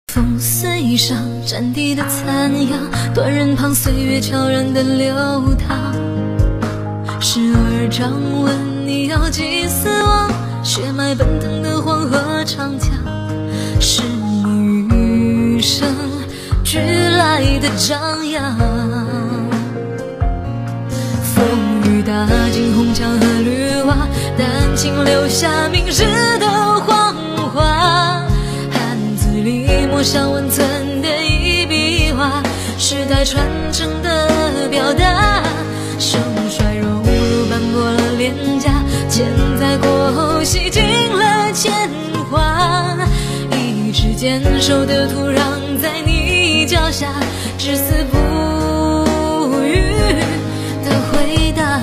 风随上战地的残阳，断人旁岁月悄然的流淌。时而张问你要几死亡，血脉奔腾的黄河长江，是你余生俱来的张扬。风雨打尽红墙和绿瓦，丹青留下明日的黄花。汉字里抹上温存的一笔画，时代传承的表达。盛衰荣辱斑驳了脸颊，千载过后洗尽了铅华。一直坚守的土壤在你脚下，至死不渝的回答。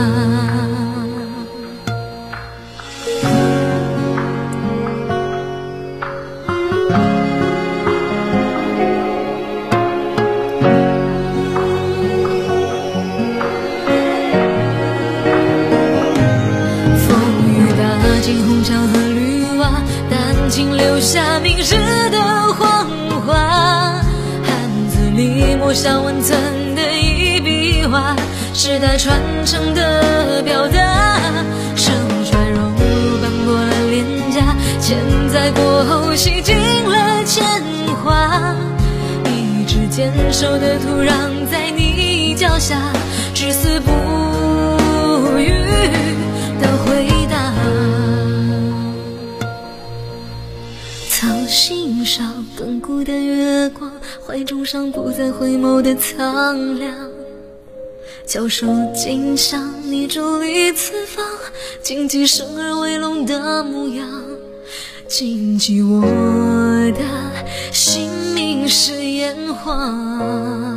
红墙和绿瓦，丹青留下明日的黄花。汉字里抹上温存的一笔画，时代传承的表达。盛衰荣辱斑驳了脸颊，千载过后洗尽了铅华。一直坚守的土壤在你脚下，至死不渝的回答。苍心上亘古的月光，怀中上不再回眸的苍凉。翘首尽向你伫立四方，谨记生而为龙的模样，谨记我的姓名是炎黄。